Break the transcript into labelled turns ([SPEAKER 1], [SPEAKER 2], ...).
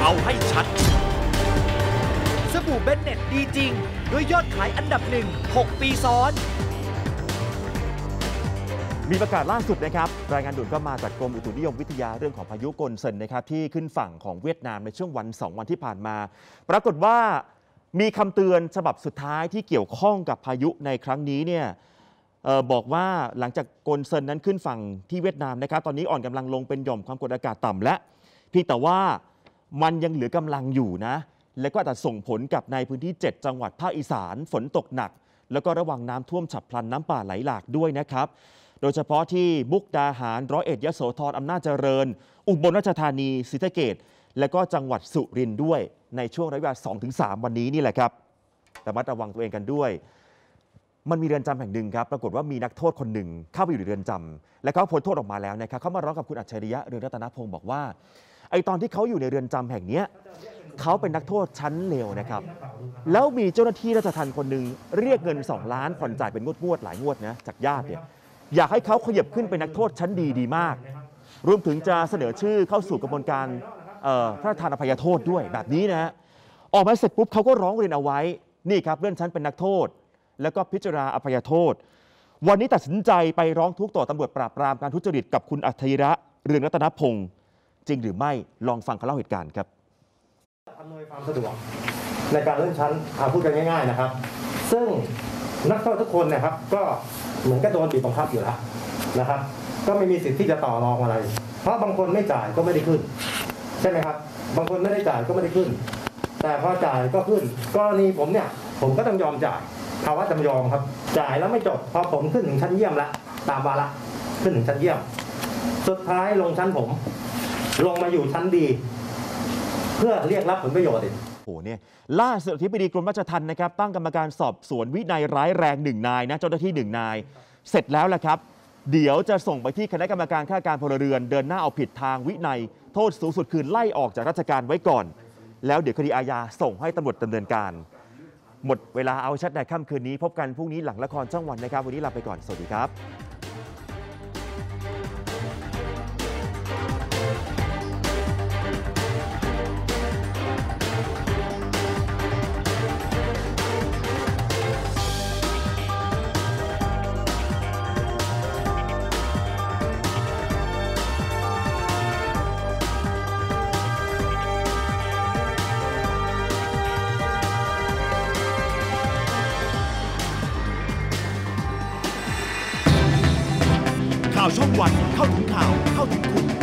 [SPEAKER 1] เอาให้ชัดสบู่เบนเน็ตดีจริงด้วยยอดขายอันดับ1 6 ปีซ้อน
[SPEAKER 2] มีประกาศล่าสุดนะครับรายงานด่วนก็มาจากกรมอุตุนิยมวิทยาเรื่องของพายุกนเซินนะครับที่ขึ้นฝั่งของเวียดนามในช่วงวัน2 วันที่ผ่านมาปรากฏว่ามีคำเตือนฉบับสุดท้ายที่เกี่ยวข้องกับพายุในครั้งนี้เนี่ยบอกว่าหลังจากกนเซินนั้นขึ้นฝั่งที่เวียดนามนะครับตอนนี้อ่อนกำลังลงเป็นหย่อมความกดอากาศต่ำและเพียงแต่ว่ามันยังเหลือกำลังอยู่นะและก็อาจจะส่งผลกับในพื้นที่7 จังหวัดภาคอีสานฝนตกหนักแล้วก็ระวังน้ำท่วมฉับพลันน้ำป่าไหลหลากด้วยนะครับโดยเฉพาะที่มุกดาหารร้อยเอ็ดยโสธรอำนาจเจริญอุบลราชธานีศรีสะเกษและก็จังหวัดสุรินทร์ด้วยในช่วงระยะเวลา 2-3 วันนี้นี่แหละครับระมัดระวังตัวเองกันด้วยมันมีเรือนจำแห่งหนึ่งครับปรากฏว่ามีนักโทษคนหนึ่งเข้าไปอยู่ในเรือนจำและเขาพ้นโทษออกมาแล้วนะครับเขามาร้องกับคุณอัจฉริยะเรืองรัตนพงศ์บอกว่าไอตอนที่เขาอยู่ในเรือนจำแห่งนี้เขาเป็นนักโทษชั้นเลวนะครับแล้วมีเจ้าหน้าที่ราชทัณฑ์คนหนึ่งเรียกเงิน2 ล้านผ่อนจ่ายเป็นงวดหลายงวดนะจากญาติเนี่ยอยากให้เขาขยับขึ้นเป็นนักโทษชั้นดีมากรวมถึงจะเสนอชื่อเข้าสู่กระบวนการพระราชทานอภัยโทษด้วยแบบนี้นะออกมาเสร็จปุ๊บเขาก็ร้องเรียนเอาไว้นี่ครับเลื่อนชั้นเป็นนักโทษแล้วก็พิจารณาอภัยโทษวันนี้ตัดสินใจไปร้องทุกข์ต่อตำรวจปราบปรามการทุจริตกับคุณอัจฉริยะเรืองรัตนพงศ์จริงหรือไม่ลองฟังเขาเล่าเหตุการณ์ครับ
[SPEAKER 3] อำนวยความสะดวกในการเลื่อนชั้นพูดกันง่ายๆนะครับซึ่งนักโทษทุกคนนะครับก็เหมือนกับโดนบีบบังคับอยู่แล้วนะครับก็ไม่มีสิทธิ์ที่จะต่อรองอะไรเพราะบางคนไม่จ่ายก็ไม่ได้ขึ้นใช่ไหมครับบางคนไม่ได้จ่ายก็ไม่ได้ขึ้นแต่พอจ่ายก็ขึ้นกรณีผมเนี่ยผมก็ต้องยอมจ่ายภาวะจำยอมครับจ่ายแล้วไม่จบพอผมขึ้นถึงชั้นเยี่ยมแล้วตามวาระขึ้นถึงชั้นเยี่ยมสุดท้ายลงชั้นผมลงมาอยู่ชั้นดีเพื่อเรียกรับผลประโยชน์อีก
[SPEAKER 2] โอ้เนี่ยล่าสุดอธิบดีกรมราชทัณฑ์นะครับตั้งกรรมการสอบสวนวินัยร้ายแรง1 นายนะเจ้าหน้าที่1 นายเสร็จแล้วแหละครับเดี๋ยวจะส่งไปที่คณะกรรมการข้าราชการพลเรือนเดินหน้าเอาผิดทางวินัยโทษสูงสุดคือไล่ออกจากราชการไว้ก่อนแล้วเดี๋ยวคดีอาญาส่งให้ตำรวจดำเนินการหมดเวลาเอาชัดในค่ำคืนนี้พบกันพรุ่งนี้หลังละครช่องวันนะครับวันนี้ลาไปก่อนสวัสดีครับ
[SPEAKER 1] ข่าวช่องวันเข้าถึงข่าวเข้าถึงคุณ